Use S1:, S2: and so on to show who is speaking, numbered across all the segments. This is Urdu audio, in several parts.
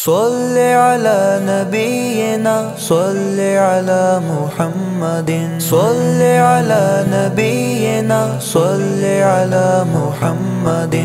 S1: صل على نبينا صل على محمد صل على نبينا صل على محمد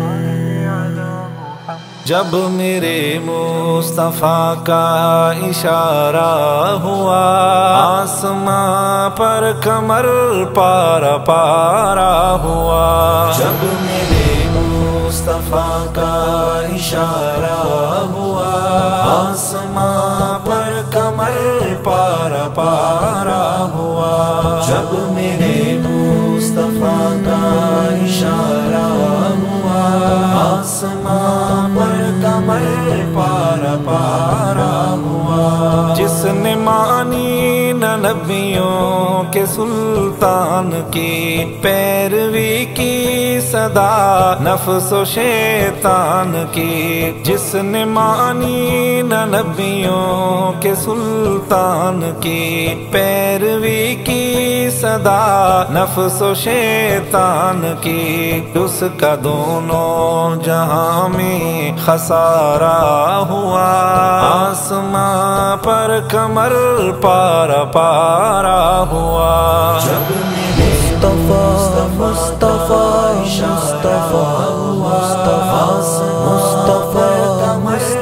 S2: جب میرے مصطفیٰ کا اشارہ ہوا آسماں پر کمر پارا پارا ہوا جب میرے مصطفیٰ کا اشارہ ہوا آسماں پر کمر پارا پارا ہوا جب میرے مصطفیٰ کا اشارہ ہوا آسماں پر کمر پارا پارا ہوا جس نے مانی نہ نبیوں کے سلطان کی پیروی کی صدا نفس و شیطان کی جس نے مانی نہ نبیوں کے سلطان کی پیروی کی صدا نفس و شیطان کی اس کا دونوں جہاں میں خسارہ ہوا آسماں پر کمر پارا پارا ہوا جب
S1: مصطفیٰ مصطفیٰ مصطفیٰ مصطفیٰ مصطفیٰ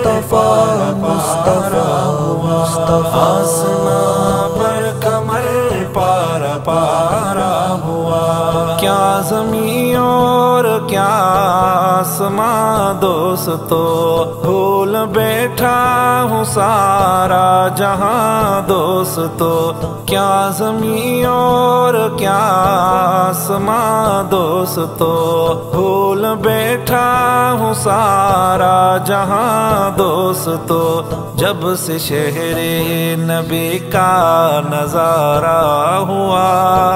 S1: مصطفیٰ
S2: آسماں پر کمر پارا پارا ہوا کیا زمین اور کیا آسماں دوستو بھول بیٹھا ہوں سارا جہاں دوستو کیا زمین اور کیا آسماں دوستو بھول بیٹھا ہوں سارا جہاں دوستو جب سے شہر نبی کا نظارہ ہوا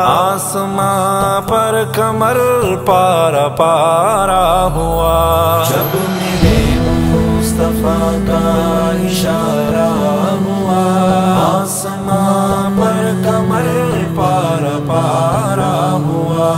S2: آسماں پر کمر پارا پارا ہوا جب میرے مصطفیٰ کا اشارہ ہوا آسماں پر کمر پارا پارا ہوا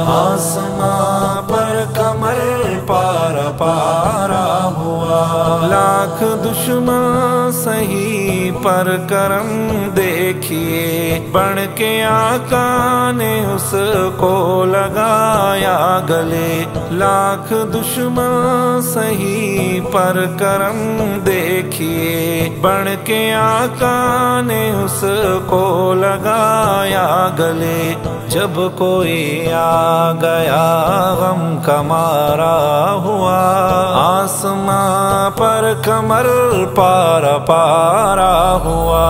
S2: آسماں پر کمر پارا پارا ہوا لاکھ دشمن سہی پر کرم دیکھیے بڑھ کے آقا نے اس کو لگایا گلے لاکھ دشمن سہی پر کرم دیکھیے بڑھ کے آقا نے اس کو لگایا گلے جب کوئی آ گیا غم کا مارا ہوا آسماں پر کمر پارا پارا ہوا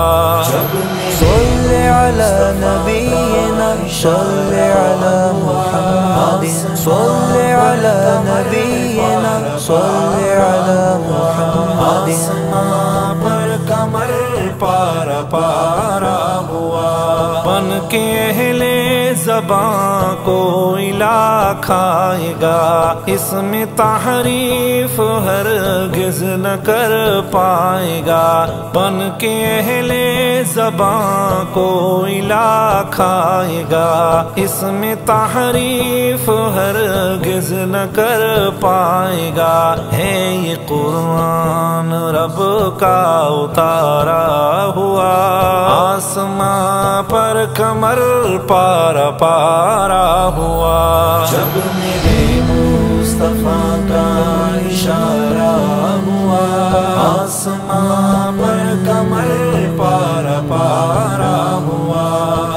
S1: صل على نبينا صل على محمد صل على نبينا صل على محمد
S2: آسماں پر کمر پارا پارا ہوا بن کے اہل زباں کوئی لا کھائے گا اس میں تحریف ہرگز نہ کر پائے گا بن کے اہل زباں کوئی لا کھائے گا اس میں تحریف ہرگز نہ کر پائے گا ہے یہ قرآن رب کا اتارا ہوا آسماں پر کمر پارا پارا ہوا جب میرے مصطفیٰ کا اشارہ ہوا آسماں پر کمر پارا پارا ہوا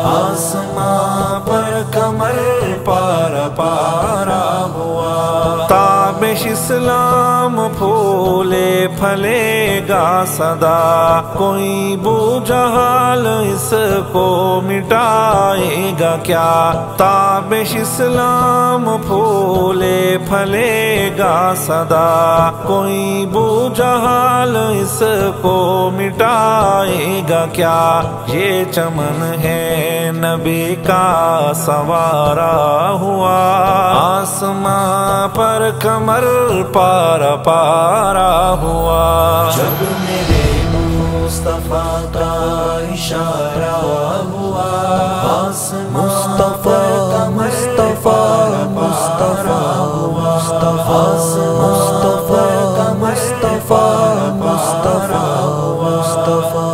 S2: آسماں پر کمر پارا پارا ہوا تابش اسلام پھولے پھلے گا صدا کوئی بو جہال اس کو مٹائے گا کیا تابش اسلام پھولے پھلے گا صدا کوئی بو جہال اس کو مٹائے گا کیا یہ چمن ہے نبی کا سوارا ہوا آسماں پر کمر پارا پارا ہوا جب میرے مصطفیٰ کا اشارہ ہوا آسماں پر کمر پارا پارا ہوا آسماں پر کمر پارا پارا
S1: مصطفیٰ